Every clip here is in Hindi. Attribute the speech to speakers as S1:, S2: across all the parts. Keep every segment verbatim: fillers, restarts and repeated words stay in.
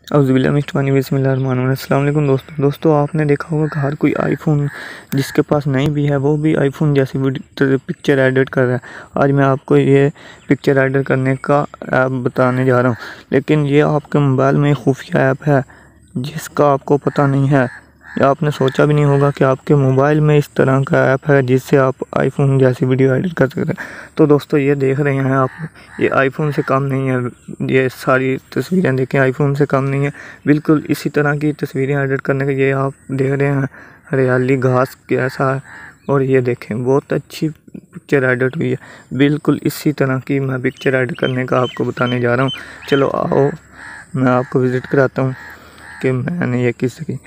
S1: अस्सलामुअलैकुम दोस्तों दोस्तों आपने देखा होगा कि हर कोई आईफोन जिसके पास नहीं भी है वो भी आईफोन जैसी पिक्चर एडिट कर रहा है। आज मैं आपको ये पिक्चर एडिट करने का ऐप बताने जा रहा हूँ, लेकिन ये आपके मोबाइल में खुफिया ऐप है जिसका आपको पता नहीं है या आपने सोचा भी नहीं होगा कि आपके मोबाइल में इस तरह का ऐप है जिससे आप आईफोन जैसी वीडियो एडिट कर सकते हैं। तो दोस्तों ये देख रहे हैं आप, ये आईफोन से कम नहीं है। ये सारी तस्वीरें देखें, आईफोन से कम नहीं है। बिल्कुल इसी तरह की तस्वीरें एडिट करने के ये आप देख रहे हैं, हरियाली घास कैसा है और ये देखें बहुत अच्छी पिक्चर एडिट हुई है। बिल्कुल इसी तरह की मैं पिक्चर एडिट करने का आपको बताने जा रहा हूँ। चलो आओ मैं आपको विज़िट कराता हूँ कि मैंने ये किस की।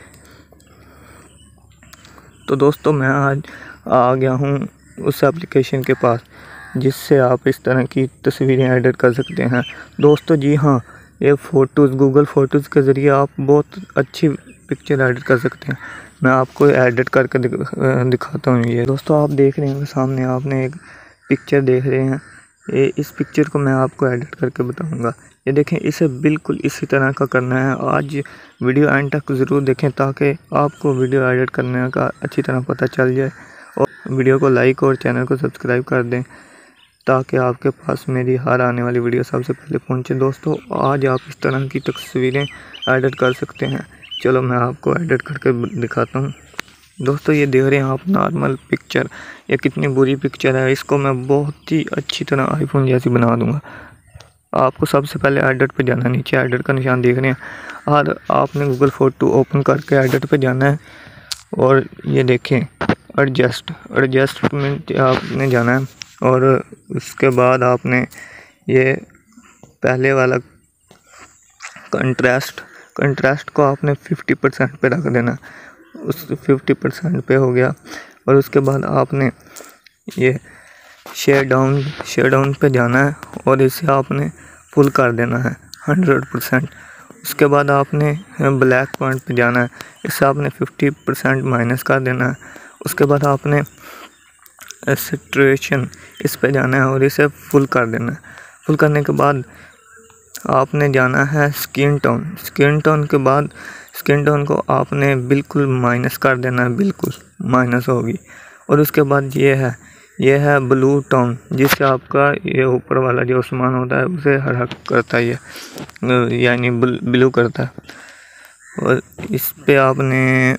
S1: तो दोस्तों मैं आज आ गया हूँ उस एप्लीकेशन के पास जिससे आप इस तरह की तस्वीरें एडिट कर सकते हैं। दोस्तों जी हाँ, ये फ़ोटोज़ गूगल फ़ोटोज़ के ज़रिए आप बहुत अच्छी पिक्चर एडिट कर सकते हैं। मैं आपको एडिट करके दिखाता हूँ। ये दोस्तों आप देख रहे हैं सामने, आपने एक पिक्चर देख रहे हैं। ये इस पिक्चर को मैं आपको एडिट करके बताऊँगा। ये देखें, इसे बिल्कुल इसी तरह का करना है। आज वीडियो एंड तक ज़रूर देखें ताकि आपको वीडियो एडिट करने का अच्छी तरह पता चल जाए, और वीडियो को लाइक और चैनल को सब्सक्राइब कर दें ताकि आपके पास मेरी हर आने वाली वीडियो सबसे पहले पहुंचे। दोस्तों आज आप इस तरह की तस्वीरें एडिट कर सकते हैं। चलो मैं आपको एडिट करके दिखाता हूँ। दोस्तों ये देख रहे हैं आप नॉर्मल पिक्चर, ये कितनी बुरी पिक्चर है, इसको मैं बहुत ही अच्छी तरह आईफोन जैसी बना दूँगा। आपको सबसे पहले एडिट पे जाना है, नीचे एडिट का निशान देख रहे हैं, और आपने गूगल फ़ोटो ओपन करके एडिट पे जाना है और ये देखें एडजस्ट एडजस्टमेंट आपने जाना है। और उसके बाद आपने ये पहले वाला कंट्रास्ट कंट्रास्ट को आपने फिफ्टी परसेंट पे रख देना। उस फिफ्टी परसेंट पे हो गया, और उसके बाद आपने ये शेयर डाउन शेयर डाउन पे जाना है और इसे आपने फुल कर देना है हंड्रेड परसेंट। उसके बाद आपने ब्लैक पॉइंट पे जाना है, इसे आपने फिफ्टी परसेंट माइनस कर देना है। उसके बाद आपने सैचुरेशन इस पे जाना है और इसे फुल कर देना है। फुल करने के बाद आपने जाना है स्किन टोन स्किन टोन के बाद स्किन टोन को आपने बिल्कुल माइनस कर देना है, बिल्कुल माइनस होगी। और उसके बाद ये है ये है ब्लू टोन, जिससे आपका ये ऊपर वाला जो आसमान होता है उसे हरा करता है, ये यानी ब्लू करता है। और इस पे आपने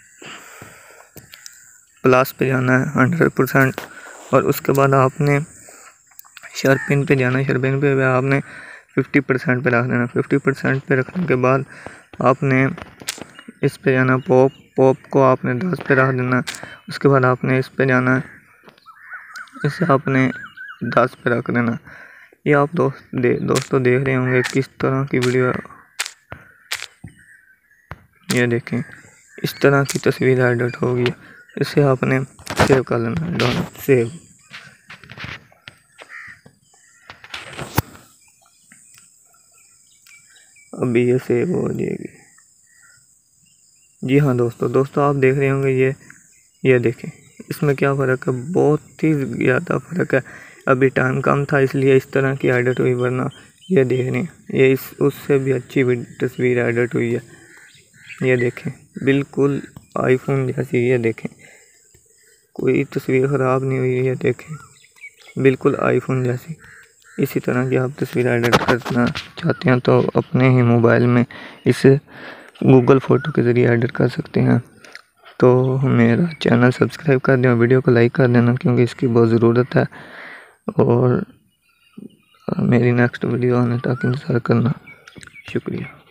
S1: प्लस पे जाना है हंड्रेड परसेंट, और उसके बाद आपने शार्पिन पे जाना है। शार्पिन पे आपने फिफ्टी परसेंट पे रख देना। फिफ्टी परसेंट पे रखने के बाद आपने इस पे जाना, पॉप पॉप को आपने दस पे रख देना। उसके बाद आपने इस पे जाना है, इसे आपने दस पे रख देना। ये आप दोस्त दे, दोस्तों देख रहे होंगे किस तरह की वीडियो। ये देखें इस तरह की तस्वीर एडिट होगी। इसे आपने सेव कर लेना, डन सेव। अभी ये सेव हो जाएगी। जी हाँ दोस्तों दोस्तों आप देख रहे होंगे, ये ये देखें इसमें क्या फ़र्क है, बहुत ही ज़्यादा फ़र्क है। अभी टाइम कम था इसलिए इस तरह की एडिट हुई, वरना ये देख रहे हैं ये इस उससे भी अच्छी तस्वीर एडिट हुई है। ये देखें बिल्कुल आईफोन जैसी, ये देखें कोई तस्वीर ख़राब नहीं हुई। ये देखें बिल्कुल आईफोन जैसी। इसी तरह की आप तस्वीर एडिट करना चाहते हैं तो अपने ही मोबाइल में इसे गूगल फ़ोटो के ज़रिए एडिट कर सकते हैं। तो मेरा चैनल सब्सक्राइब कर दें, वीडियो को लाइक कर देना क्योंकि इसकी बहुत ज़रूरत है, और मेरी नेक्स्ट वीडियो आने तक इंतज़ार करना। शुक्रिया।